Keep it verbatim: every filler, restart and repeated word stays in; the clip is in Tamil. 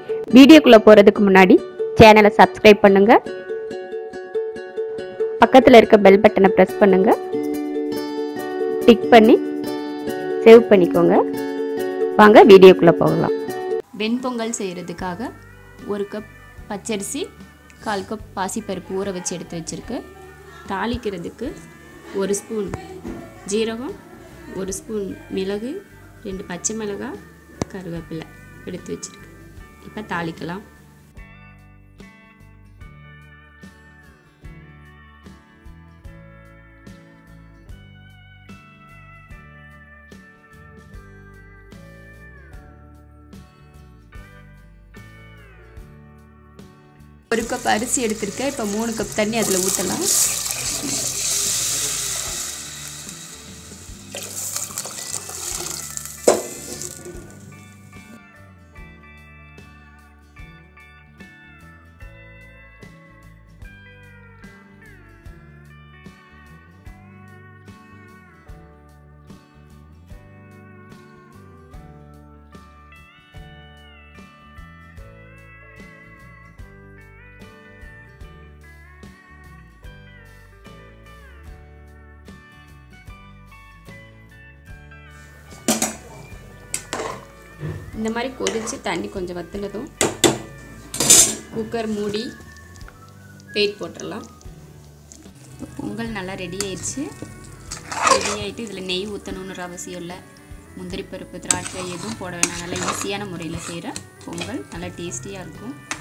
வீடியோக்குள்ள போறதுக்கு முன்னாடி சேனலை சப்ஸ்கிரைப் பண்ணுங்க, பக்கத்துல இருக்க பெல் பட்டனை பிரஸ் பண்ணுங்க, டிக் பண்ணி சேவ் பண்ணிக்கோங்க. வாங்க வீடியோக்குள்ள போகலாம். வெண்பொங்கல் செய்கிறதுக்காக ஒரு கப் பச்சரிசி, கால் கப் பாசிப்பருப்பு ஊற வச்சு எடுத்து வச்சுருக்கு. தாளிக்கிறதுக்கு ஒரு ஸ்பூன் ஜீரகம், ஒரு ஸ்பூன் மிளகு, ரெண்டு பச்சை மிளகாய், கருவேப்பிலை எடுத்து வச்சுருக்கு. இப்போ தாளிக்கலாம். ஒரு கப் அரிசி எடுத்திருக்கேன். இப்போ மூணு கப் தண்ணி அதில் ஊற்றலாம். இந்த மாதிரி கொதித்து தண்ணி கொஞ்சம் வத்துனதும் குக்கர் மூடி வெயிட் போட்டுடலாம். பொங்கல் நல்லா ரெடி ஆயிடுச்சு. ரெடி ஆகிட்டு இதில் நெய் ஊற்றணுன்ற அவசியம் இல்லை. முந்திரி பருப்பு, திராட்சை எதுவும் போட வேணாம். நல்லா ஈஸியான முறையில் செய்கிற பொங்கல் நல்லா டேஸ்டியாக இருக்கும்.